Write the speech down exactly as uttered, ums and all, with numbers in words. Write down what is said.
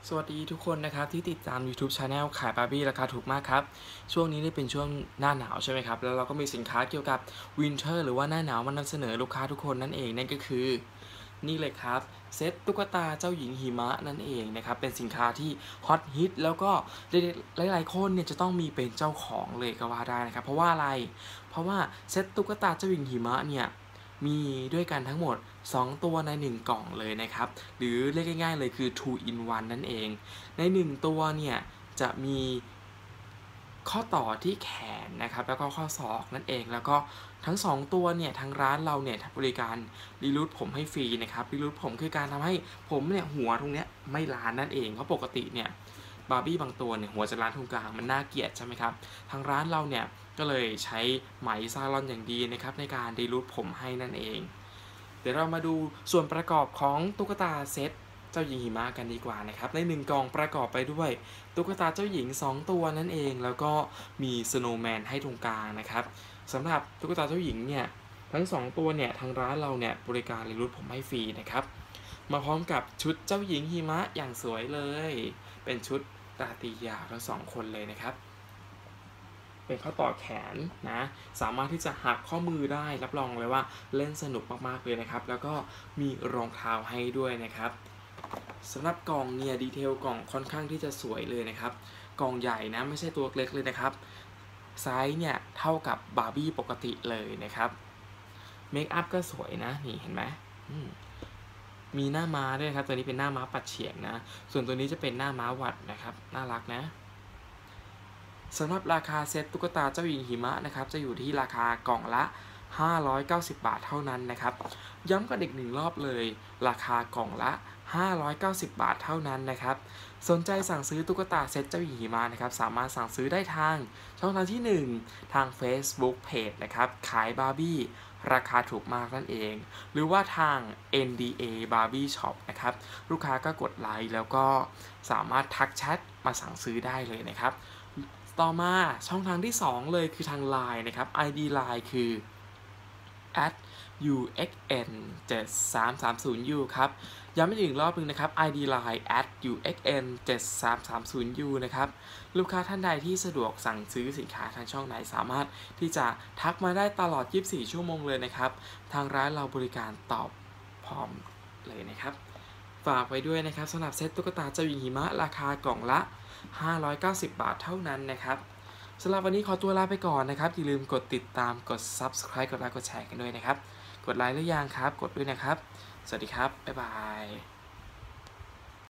สวัสดีทุกคนนะครับที่ติดตาม YouTube Channel ขายบาร์บี้ราคาถูกมากครับช่วงนี้ได้เป็นช่วงหน้าหนาวใช่ไหมครับแล้วเราก็มีสินค้าเกี่ยวกับ Winter หรือว่าหน้าหนาวมานำเสนอลูกค้าทุกคนนั่นเองนั่นก็คือนี่เลยครับเซตตุ๊กตาเจ้าหญิงหิมะนั่นเองนะครับเป็นสินค้าที่ฮอตฮิตแล้วก็หลายๆคนเนี่ยจะต้องมีเป็นเจ้าของเลยก็ว่าได้นะครับเพราะว่าอะไรเพราะว่าเซตตุ๊กตาเจ้าหญิงหิมะเนี่ยมีด้วยกันทั้งหมดสองตัวในหนึ่งกล่องเลยนะครับหรือเรียกง่ายๆเลยคือ two in one นั่นเองในหนึ่งตัวเนี่ยจะมีข้อต่อที่แขนนะครับแล้วก็ข้อศอกนั่นเองแล้วก็ทั้งสองตัวเนี่ยทางร้านเราเนี่ยบริการรีรูทผมให้ฟรีนะครับรีรูทผมคือการทำให้ผมเนี่ยหัวตรงเนี้ยไม่ล้านนั่นเองเพราะปกติเนี่ยบาร์บี้บางตัวเนี่ยหัวจะล้านตรงกลางมันน่าเกลียดใช่ไหมครับทางร้านเราเนี่ยก็เลยใช้ไหมซาลอนอย่างดีนะครับในการรีรูทผมให้นั่นเองเดี๋ยวเรามาดูส่วนประกอบของตุ๊กตาเซตเจ้าหญิงหิมะกันดีกว่านะครับในหนึ่งกล่องประกอบไปด้วยตุ๊กตาเจ้าหญิงสองตัวนั่นเองแล้วก็มีสโนว์แมนให้ตรงกลางนะครับสำหรับตุ๊กตาเจ้าหญิงเนี่ยทั้งสองตัวเนี่ยทางร้านเราเนี่ยบริการรีรูทผมให้ฟรีนะครับมาพร้อมกับชุดเจ้าหญิงหิมะอย่างสวยเลยเป็นชุดราตรียาวทั้งสองคนเลยนะครับเป็นข้อต่อแขนนะสามารถที่จะหักข้อมือได้รับรองเลยว่าเล่นสนุกมากๆเลยนะครับแล้วก็มีรองเท้าให้ด้วยนะครับสำหรับกล่องเนี่ยดีเทลกล่องค่อนข้างที่จะสวยเลยนะครับกล่องใหญ่นะไม่ใช่ตัวเล็กเลยนะครับไซส์เนี่ยเท่ากับบาร์บี้ปกติเลยนะครับเมคอัพก็สวยนะนี่เห็นไหมมีหน้าม้าด้วยครับตัวนี้เป็นหน้าม้าปัดเฉียงนะส่วนตัวนี้จะเป็นหน้าม้าวัดนะครับน่ารักนะสำหรับราคาเซตตุ๊กตาเจ้าหญิงหิมะนะครับจะอยู่ที่ราคากล่องละห้าร้อยเก้าสิบบาทเท่านั้นนะครับย้ำกันอีกหนึ่งรอบเลยราคากล่องละห้าร้อยเก้าสิบบาทเท่านั้นนะครับสนใจสั่งซื้อตุ๊กตาเซตเจ้าหญิงหิมะนะครับสามารถสั่งซื้อได้ทางช่องทางที่หนึ่งทาง Facebook Page นะครับขายบาร์บี้ราคาถูกมากนั่นเองหรือว่าทาง เอ็น ดี เอ Barbie Shop นะครับลูกค้าก็กดไลค์แล้วก็สามารถทักแชทมาสั่งซื้อได้เลยนะครับต่อมาช่องทางที่สองเลยคือทาง ไลน์ นะครับ ไอ ดี ไลน์ คือ แอท ยู เอ็กซ์ เอ็น เจ็ดสามสามศูนย์ ยู ครับย้ำอีกหนึ่งรอบนึงนะครับ ไอ ดี ไลน์ แอท ยู เอ็กซ์ เอ็น เจ็ดสามสามศูนย์ ยู นะครับลูกค้าท่านใดที่สะดวกสั่งซื้อสินค้าทางช่องไหนสามารถที่จะทักมาได้ตลอดยี่สิบสี่ชั่วโมงเลยนะครับทางร้านเราบริการตอบพร้อมเลยนะครับฝากไว้ด้วยนะครับสำหรับเซตตุ๊กตาเจ้าหญิงหิมะราคากล่องละห้าร้อยเก้าสิบบาทเท่านั้นนะครับสำหรับวันนี้ขอตัวลาไปก่อนนะครับอย่าลืมกดติดตามกด Subscribe กดไลค์กดแชร์กันด้วยนะครับกดไลค์หรือยังครับกดด้วยนะครับสวัสดีครับบ๊ายบาย